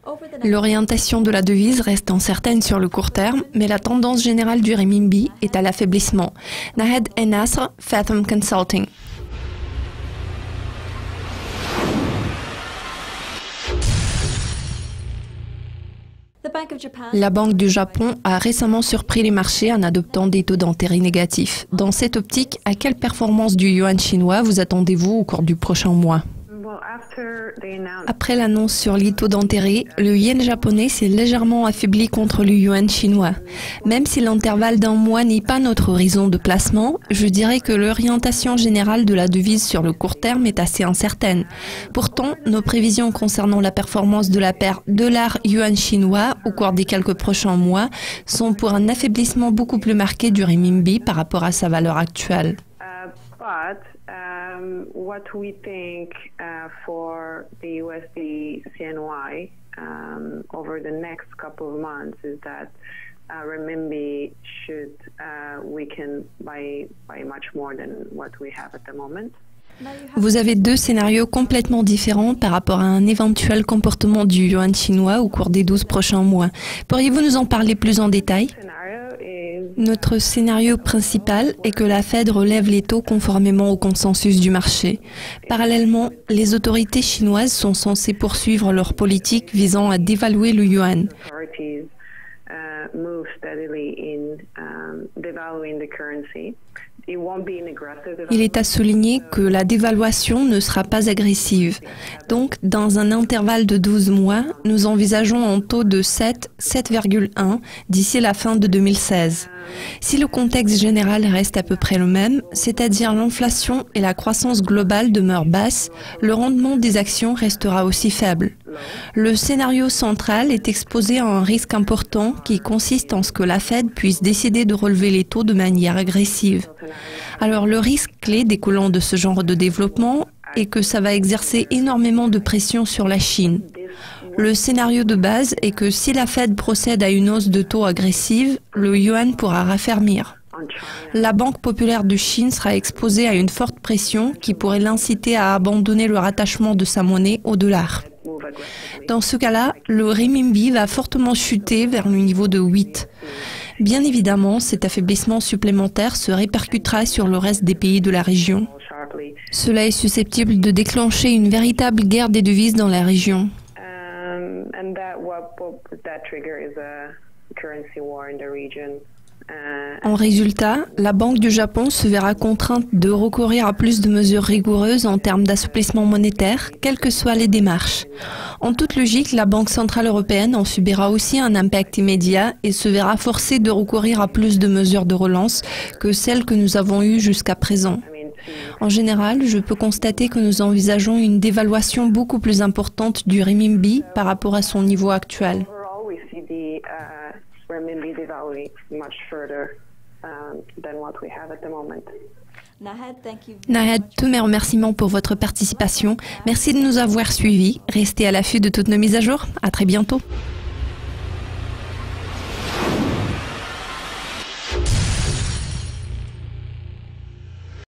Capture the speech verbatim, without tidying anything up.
L'orientation de la devise reste incertaine sur le court terme, mais la tendance générale du renminbi est à l'affaiblissement. Nahed Ennasr, Fathom Consulting. La Banque du Japon a récemment surpris les marchés en adoptant des taux d'intérêt négatifs. Dans cette optique, à quelle performance du yuan chinois vous attendez-vous au cours du prochain mois ? Après l'annonce sur les taux d'intérêt, le yen japonais s'est légèrement affaibli contre le yuan chinois. Même si l'intervalle d'un mois n'est pas notre horizon de placement, je dirais que l'orientation générale de la devise sur le court terme est assez incertaine. Pourtant, nos prévisions concernant la performance de la paire dollar-yuan chinois au cours des quelques prochains mois sont pour un affaiblissement beaucoup plus marqué du renminbi par rapport à sa valeur actuelle. But um, what we think uh, for the U S D C N Y um, over the next couple of months is that uh, renminbi should uh, weaken by by much more than what we have at the moment. Vous avez deux scénarios complètement différents par rapport à un éventuel comportement du yuan chinois au cours des douze prochains mois. Pourriez-vous nous en parler plus en détail ? Notre scénario principal est que la Fed relève les taux conformément au consensus du marché. Parallèlement, les autorités chinoises sont censées poursuivre leur politique visant à dévaluer le yuan. Il est à souligner que la dévaluation ne sera pas agressive. Donc, dans un intervalle de douze mois, nous envisageons un taux de sept, sept virgule un d'ici la fin de deux mille seize. Si le contexte général reste à peu près le même, c'est-à-dire l'inflation et la croissance globale demeurent basses, le rendement des actions restera aussi faible. Le scénario central est exposé à un risque important qui consiste en ce que la Fed puisse décider de relever les taux de manière agressive. Alors le risque clé découlant de ce genre de développement est que ça va exercer énormément de pression sur la Chine. Le scénario de base est que si la Fed procède à une hausse de taux agressive, le yuan pourra raffermir. La Banque populaire de Chine sera exposée à une forte pression qui pourrait l'inciter à abandonner le rattachement de sa monnaie au dollar. Dans ce cas-là, le renminbi va fortement chuter vers le niveau de huit. Bien évidemment, cet affaiblissement supplémentaire se répercutera sur le reste des pays de la région. Cela est susceptible de déclencher une véritable guerre des devises dans la région. En résultat, la Banque du Japon se verra contrainte de recourir à plus de mesures rigoureuses en termes d'assouplissement monétaire, quelles que soient les démarches. En toute logique, la Banque centrale européenne en subira aussi un impact immédiat et se verra forcée de recourir à plus de mesures de relance que celles que nous avons eues jusqu'à présent. En général, je peux constater que nous envisageons une dévaluation beaucoup plus importante du renminbi par rapport à son niveau actuel. Nahed, tous mes remerciements pour votre participation. Merci de nous avoir suivis. Restez à l'affût de toutes nos mises à jour. À très bientôt.